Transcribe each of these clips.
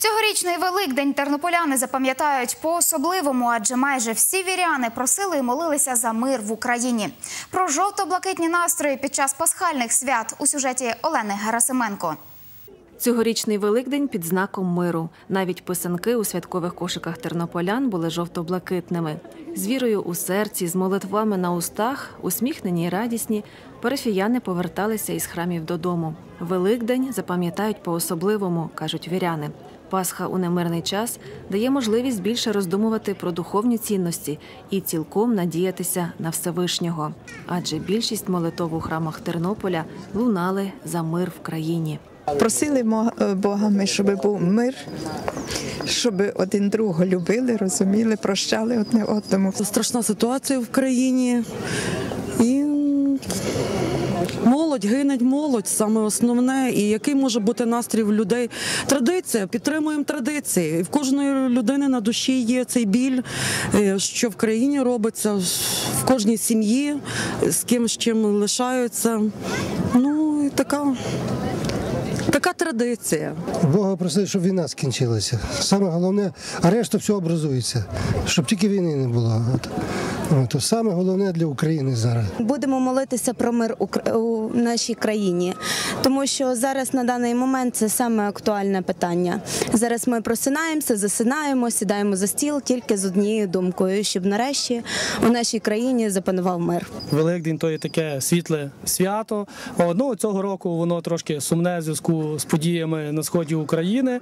Цьогорічний Великдень тернополяни запам'ятають по-особливому, адже майже всі віряни просили і молилися за мир в Україні. Про жовто-блакитні настрої під час пасхальних свят у сюжеті Олени Герасименко. Цьогорічний Великдень під знаком миру. Навіть писанки у святкових кошиках тернополян були жовто-блакитними. З вірою у серці, з молитвами на устах, усміхнені й радісні, парафіяни поверталися із храмів додому. Великдень запам'ятають по-особливому, кажуть віряни. Пасха у немирний час дає можливість більше роздумувати про духовні цінності і цілком надіятися на Всевишнього. Адже більшість молитов у храмах Тернополя лунали за мир в країні. Просили Бога, щоб був мир, щоб один другого любили, розуміли, прощали одне одному. Це страшна ситуація в країні. І молодь, гине молодь, саме основне. І який може бути настрій в людей? Традиція, підтримуємо традиції. І в кожної людини на душі є цей біль, що в країні робиться, в кожній сім'ї, з ким з чим лишаються. Ну, і така традиція. Бога просили, щоб війна скінчилася. Саме головне, а решта все образується, щоб тільки війни не було. Це саме головне для України зараз. Будемо молитися про мир у нашій країні, тому що зараз на даний момент це саме актуальне питання. Зараз ми просинаємося, засинаємо, сідаємо за стіл тільки з однією думкою, щоб нарешті у нашій країні запанував мир. Великдень – то є таке світле свято. Цього року воно трошки сумне в зв'язку з подіями на сході України,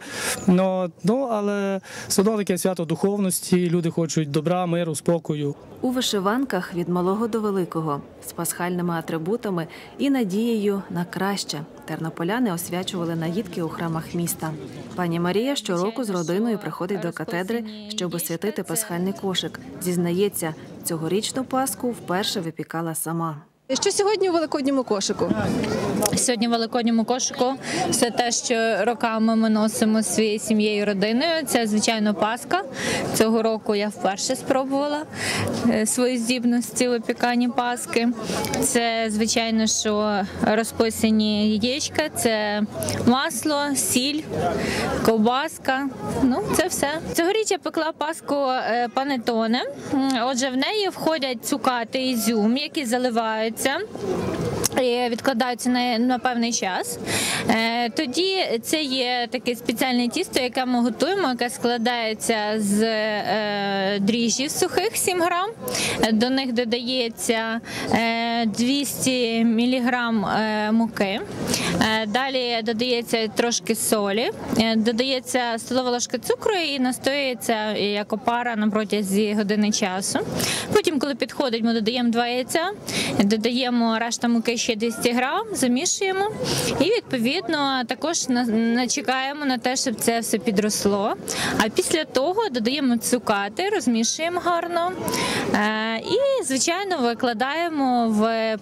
але все одно таке свято духовності, люди хочуть добра, миру, спокою. У вишиванках від малого до великого, з пасхальними атрибутами і надією на краще. Тернополяни освячували наїдки у храмах міста. Пані Марія щороку з родиною приходить до катедри, щоб освятити пасхальний кошик. Зізнається, цьогорічну пасху вперше випікала сама. Що сьогодні у великодньому кошику? Сьогодні в великодньому кошику все те, що роками ми носимо зі своєю сім'єю, родиною. Це, звичайно, Пасха. Цього року я вперше спробувала свої здібності у випіканні Пасхи. Це, звичайно, що розписані яєчка, це масло, сіль, ковбаска. Це все. Цьогоріч я пекла Пасху панеттоне. Отже, в неї входять цукати, ізюм, які заливаються і відкладаються на певний час. Тоді це є таке спеціальне тісто, яке ми готуємо, яке складається з дріжджів сухих 7 грам. До них додається 200 міліграм муки. Далі додається трошки солі, додається столова ложка цукру і настоюється як опара на протязі години часу. Потім, коли підходить, ми додаємо 2 яйця, додаємо решта муки ще 200 грам, замішуємо і, відповідно, також чекаємо на те, щоб це все підросло. А після того додаємо цукати, розмішуємо гарно і, звичайно, викладаємо в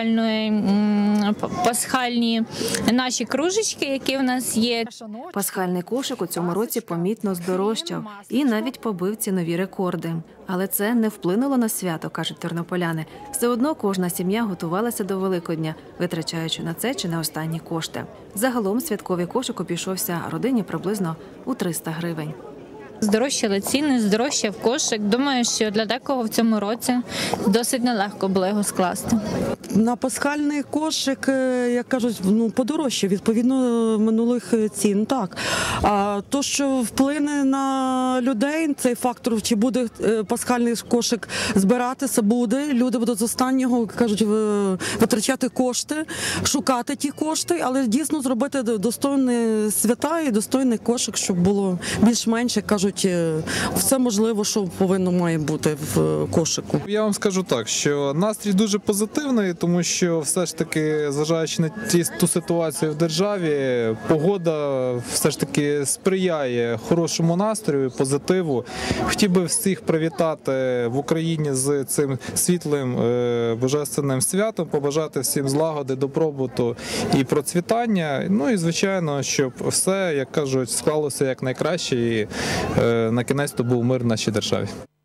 пасхальні наші кружечки, які в нас є. Пасхальний кошик у цьому році помітно здорожчав і навіть побив цінові рекорди. Але це не вплинуло на свято, кажуть тернополяни. Все одно кожна сім'я готувалася до Великодня, витрачаючи на це чи не останні кошти. Загалом святковий кошик обійшовся родині приблизно у 300 гривень. Здорожчали ціни, здорожчав кошик. Думаю, що для декого в цьому році досить нелегко було його скласти. На пасхальний кошик, як кажуть, подорожче, відповідно минулих цін, так. А то, що вплине на людей, цей фактор, чи буде пасхальний кошик збиратися, буде. Люди будуть з останнього, кажуть, витрачати кошти, шукати ті кошти, але дійсно зробити достойні свята і достойний кошик, щоб було більш-менш, як кажуть, все можливо, що повинно має бути в кошику. Я вам скажу так, що настрій дуже позитивний, тому що все ж таки, зважаючи на ту ситуацію в державі, погода все ж таки сприяє хорошому настрою, позитиву. Хотів би всіх привітати в Україні з цим світлим божественним святом, побажати всім злагоди, добробуту і процвітання. І, звичайно, щоб все, як кажуть, склалося якнайкраще і на кінець то був мир в нашій державі.